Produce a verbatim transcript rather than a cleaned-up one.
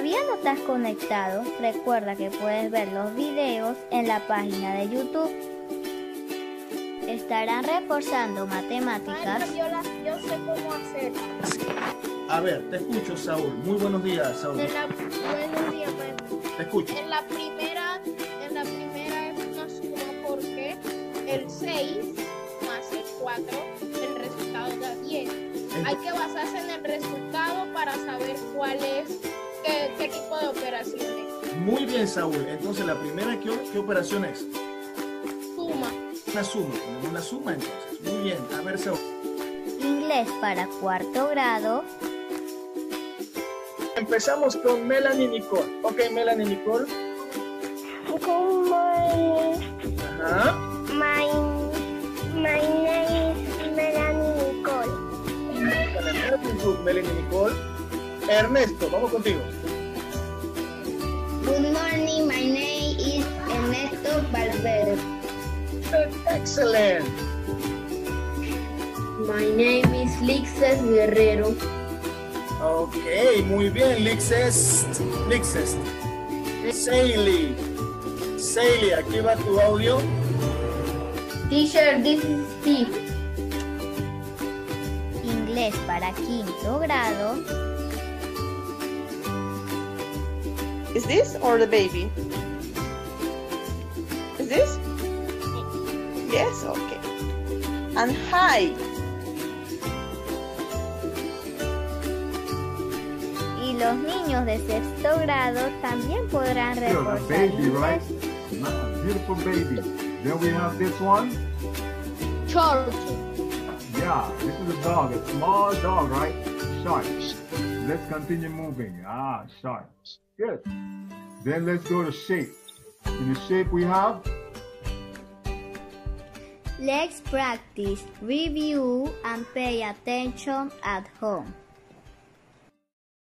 ¿Todavía no estás conectado? Recuerda que puedes ver los videos en la página de YouTube. Estarán reforzando matemáticas. Maestra, yo, la, yo sé cómo hacer. A ver, te escucho, Saúl. Muy buenos días, Saúl. En la, buenos días, maestra. Te escucho. En la primera, en la primera es una suma porque el seis más el cuatro, el resultado da diez. Entonces, Hay que basarse en el resultado para saber cuál es, qué, qué tipo de operaciones. muy bien, Saúl. Entonces, la primera, ¿qué, qué operación es? Suma. Una suma. Ponemos una suma, entonces. Muy bien. A ver, Saúl. Inglés para cuarto grado. Empezamos con Melanie Nicole. Ok, Melanie Nicole. Good morning. Ajá. My, my name is Melanie Nicole. Melanie Nicole. Ernesto, vamos contigo. Good morning. My name is Ernesto Valverde. Excellent. My name is Lixes Guerrero. Ok, muy bien. Lixest. Lixest. Saily. Saily, aquí va tu audio. Teacher, this is Steve. Inglés para quinto grado. Is this or the baby? Is this? Yes, okay. And hi. Y los niños de sexto grado también podrán You're a reforzar baby, right? inglés. Not- Beautiful baby. Then we have this one. George. Yeah, this is a dog, a small dog, right? Shark. Let's continue moving. Ah, shark. Good. Then let's go to shape. In the shape we have, Let's practice, review, and pay attention at home.